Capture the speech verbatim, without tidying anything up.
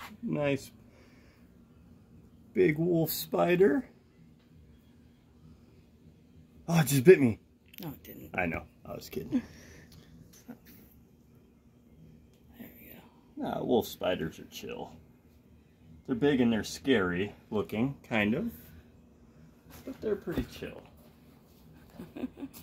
Nice big wolf spider. Oh, it just bit me. No, it didn't. I know. I was kidding. There we go. Nah, wolf spiders are chill. They're big and they're scary looking, kind of. But they're pretty chill.